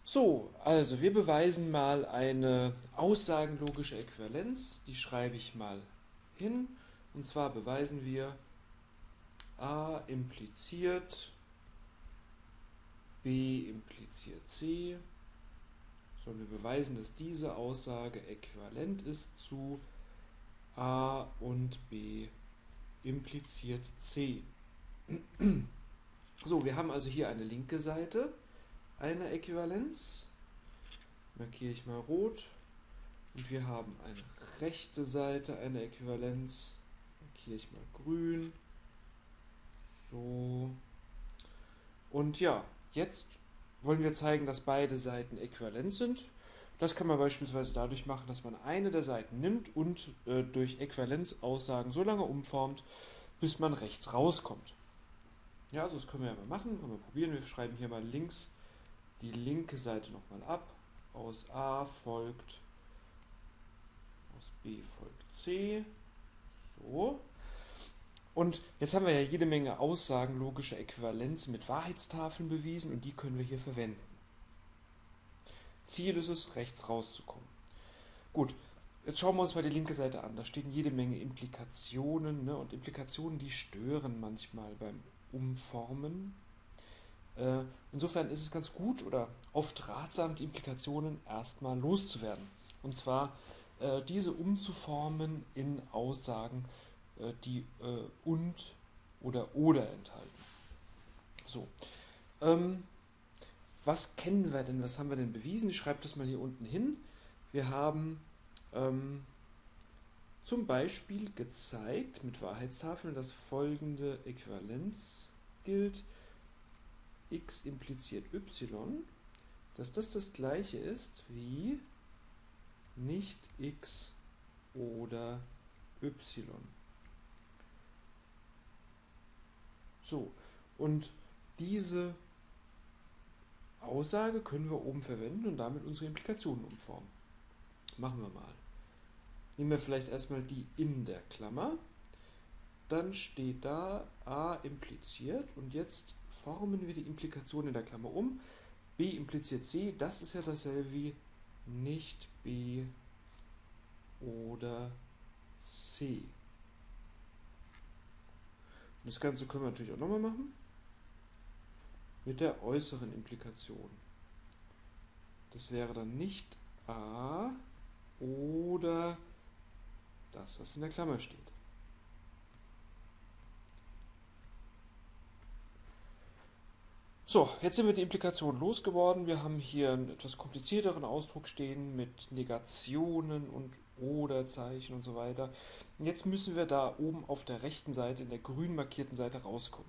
So, also wir beweisen mal eine aussagenlogische Äquivalenz. Die schreibe ich mal hin. Und zwar beweisen wir, A impliziert B impliziert C. So, wir beweisen, dass diese Aussage äquivalent ist zu A und B impliziert C. So, wir haben also hier eine linke Seite einer Äquivalenz. Markiere ich mal rot. Und wir haben eine rechte Seite einer Äquivalenz. Markiere ich mal grün. So. Und ja, jetzt wollen wir zeigen, dass beide Seiten äquivalent sind. Das kann man beispielsweise dadurch machen, dass man eine der Seiten nimmt und durch Äquivalenzaussagen so lange umformt, bis man rechts rauskommt. Ja, also das können wir ja mal machen, können wir probieren. Wir schreiben hier mal links die linke Seite nochmal ab. Aus A folgt, aus B folgt C. So. Und jetzt haben wir ja jede Menge Aussagen logischer Äquivalenzen mit Wahrheitstafeln bewiesen und die können wir hier verwenden. Ziel ist es, rechts rauszukommen. Gut, jetzt schauen wir uns mal die linke Seite an. Da stehen jede Menge Implikationen, ne? Und Implikationen, die stören manchmal beim Umformen. Insofern ist es ganz gut oder oft ratsam, die Implikationen erstmal loszuwerden. Und zwar diese umzuformen in Aussagen, die und oder enthalten. So, ähm, was kennen wir denn? Was haben wir denn bewiesen? Ich schreibe das mal hier unten hin. Wir haben zum Beispiel gezeigt mit Wahrheitstafeln, dass folgende Äquivalenz gilt. X impliziert y, dass das gleiche ist wie nicht x oder y. So, und diese Aussage können wir oben verwenden und damit unsere Implikationen umformen. Machen wir mal. Nehmen wir vielleicht erstmal die in der Klammer. Dann steht da A impliziert und jetzt formen wir die Implikation in der Klammer um. B impliziert C, das ist ja dasselbe wie nicht B oder C. Und das Ganze können wir natürlich auch nochmal machen mit der äußeren Implikation. Das wäre dann nicht A oder das, was in der Klammer steht. So, jetzt sind wir die Implikation losgeworden. Wir haben hier einen etwas komplizierteren Ausdruck stehen mit Negationen und Oder-Zeichen und so weiter. Und jetzt müssen wir da oben auf der rechten Seite, in der grün markierten Seite, rauskommen.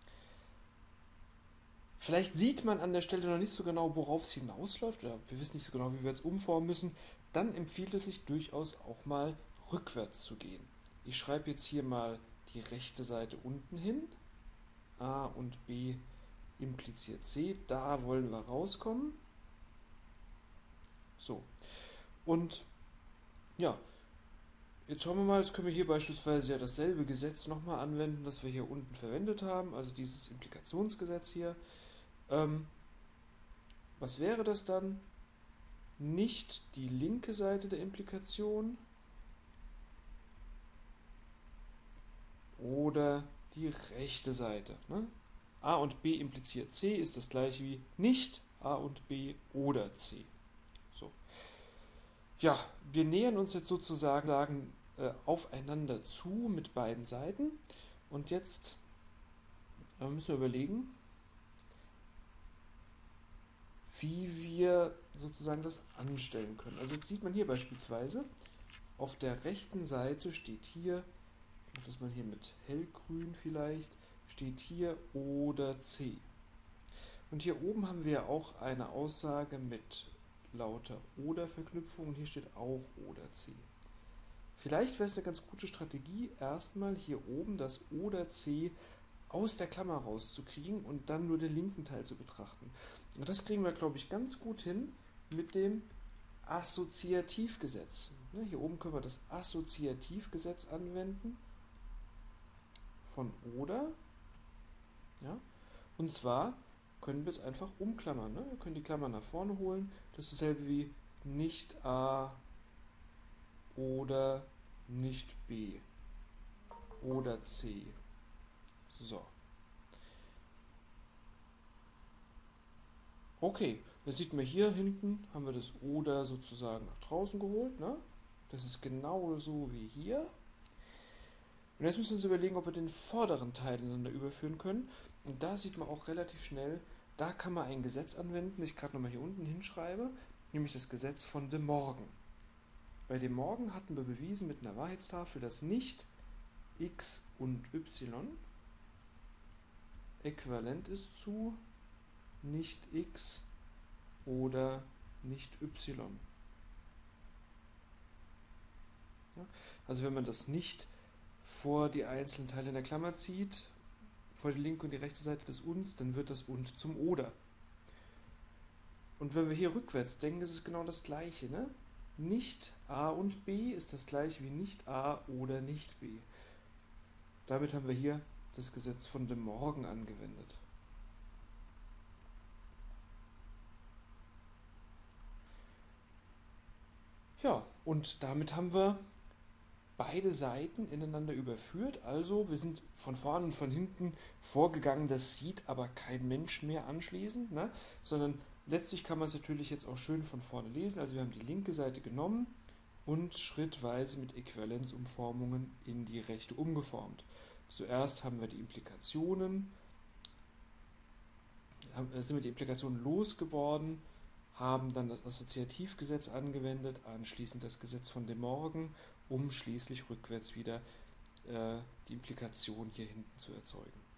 Vielleicht sieht man an der Stelle noch nicht so genau, worauf es hinausläuft, oder wir wissen nicht so genau, wie wir jetzt umformen müssen. Dann empfiehlt es sich durchaus auch mal rückwärts zu gehen. Ich schreibe jetzt hier mal die rechte Seite unten hin. A und B impliziert C. Da wollen wir rauskommen. So. Und ja, jetzt schauen wir mal, jetzt können wir hier beispielsweise ja dasselbe Gesetz nochmal anwenden, das wir hier unten verwendet haben, also dieses Implikationsgesetz hier. Was wäre das dann? Nicht die linke Seite der Implikation oder die rechte Seite. Ne? A und B impliziert C ist das gleiche wie nicht A und B oder C. So. Ja, wir nähern uns jetzt sozusagen aufeinander zu mit beiden Seiten und jetzt müssen wir überlegen, wie wir sozusagen das anstellen können. Also jetzt sieht man hier beispielsweise, auf der rechten Seite steht hier, ich mache das mal hier mit hellgrün vielleicht, steht hier oder C. Und hier oben haben wir auch eine Aussage mit lauter Oder-Verknüpfung und hier steht auch oder C. Vielleicht wäre es eine ganz gute Strategie, erstmal hier oben das oder C aus der Klammer rauszukriegen und dann nur den linken Teil zu betrachten. Und das kriegen wir, glaube ich, ganz gut hin mit dem Assoziativgesetz. Hier oben können wir das Assoziativgesetz anwenden von oder. Ja? Und zwar können wir jetzt einfach umklammern. Ne? Wir können die Klammer nach vorne holen. Das ist dasselbe wie nicht A oder nicht B oder C. So. Okay, jetzt sieht man hier hinten, haben wir das oder sozusagen nach draußen geholt. Ne? Das ist genauso wie hier. Und jetzt müssen wir uns überlegen, ob wir den vorderen Teil ineinander überführen können. Und da sieht man auch relativ schnell, da kann man ein Gesetz anwenden, das ich gerade nochmal hier unten hinschreibe, nämlich das Gesetz von De Morgan. Bei De Morgan hatten wir bewiesen mit einer Wahrheitstafel, dass nicht x und y äquivalent ist zu nicht x oder nicht y. Ja? Also wenn man das nicht vor die einzelnen Teile in der Klammer zieht, vor die linke und die rechte Seite des und, dann wird das und zum oder. Und wenn wir hier rückwärts denken, ist es genau das gleiche. Ne? Nicht a und b ist das gleiche wie nicht a oder nicht b. Damit haben wir hier das Gesetz von De Morgan angewendet. Ja, und damit haben wir beide Seiten ineinander überführt. Also wir sind von vorne und von hinten vorgegangen. Das sieht aber kein Mensch mehr anschließend, ne? Sondern letztlich kann man es natürlich jetzt auch schön von vorne lesen. Also wir haben die linke Seite genommen und schrittweise mit Äquivalenzumformungen in die rechte umgeformt. Zuerst haben wir die Implikationen, sind wir die Implikationen losgeworden, haben dann das Assoziativgesetz angewendet, anschließend das Gesetz von De Morgan, um schließlich rückwärts wieder die Implikation hier hinten zu erzeugen.